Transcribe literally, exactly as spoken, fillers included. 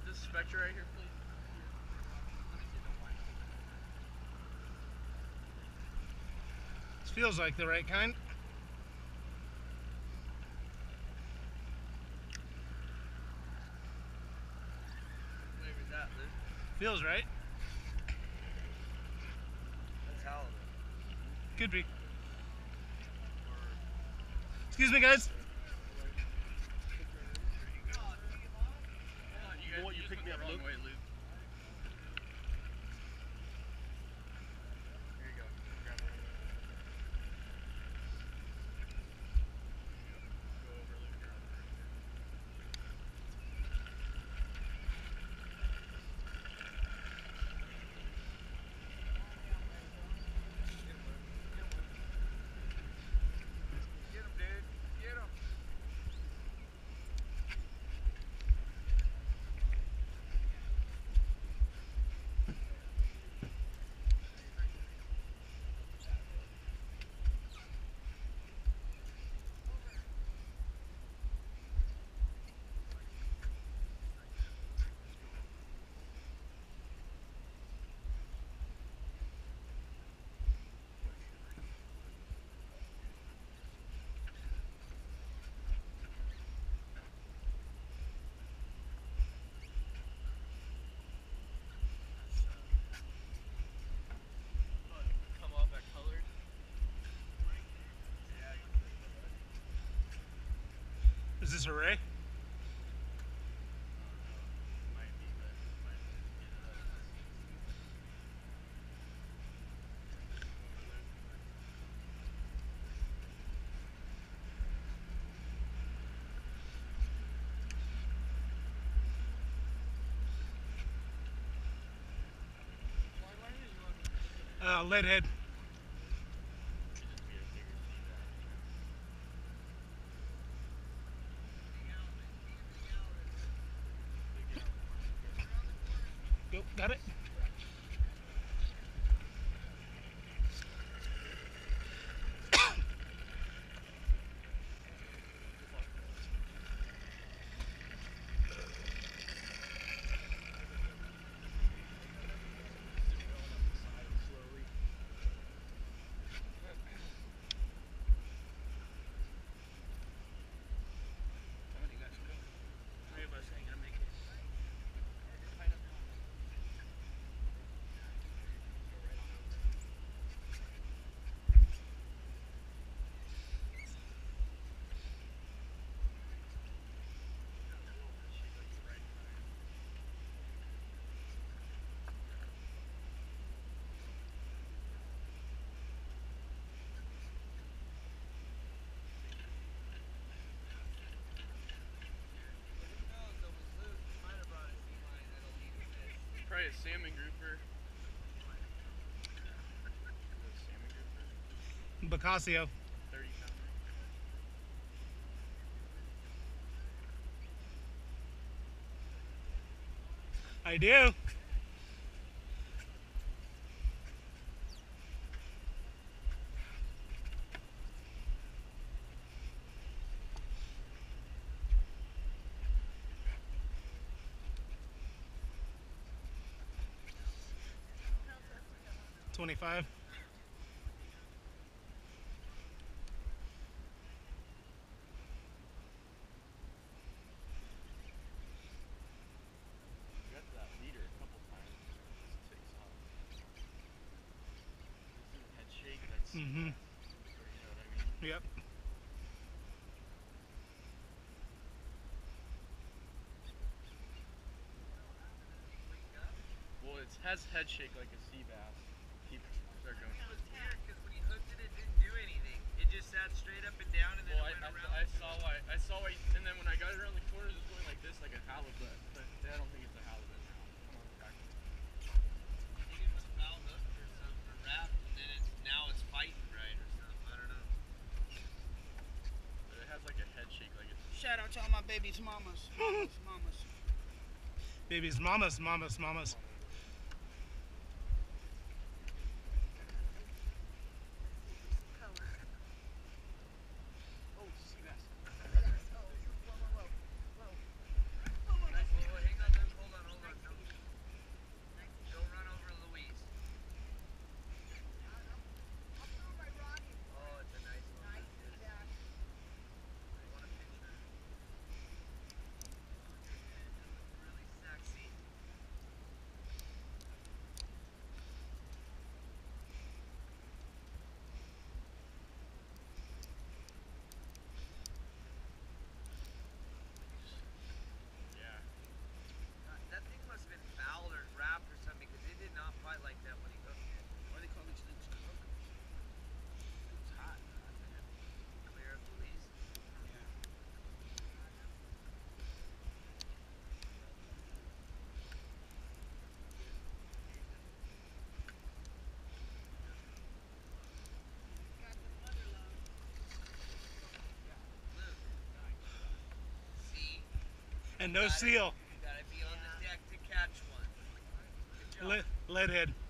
this spectra right here, please? This feels like the right kind. Maybe that, dude. Feels right. That's halibut. Could be. Excuse me, guys. You guys, you picked me up, Luke. Way, Luke. Here you go. Grab it. Go over, Luke. Get him, dude. Get him. Come off that colored. Is this a ray? Might be, but might get it up. Uh, lead head. Go, got it. Three of us ain't gonna make it. Probably a salmon grouper. Salmon grouper. Bacasio. thirty pounder. I do. Twenty-five. Got to that leader a couple times. It takes off. This is a head shake. That's. Mm-hmm. Or, you know what I mean? Yep. Well, it has head shake like a sea bass. Keep start going. It was weird because when he hooked it, it didn't do anything. It just sat straight up and down, and then Well, I, it went I, around. I saw why. I saw why. And then when I got it around the corners, it was going like this, like a halibut. But I don't think it's a halibut now. Come on, back. I think it was foul hooked or something, or wrapped, and then it now it's fighting right or something. I don't know. But it has like a head shake, like it's. Shout out to all my babies, mamas, mamas, mamas. Babies, mamas, mamas, mamas. Oh, Seabass. Oh, whoa, whoa, whoa, whoa. Nice. Whoa, hang on, hold on, And no Gotta- seal. Gotta be on the deck to catch one. Good job. Le- leadhead.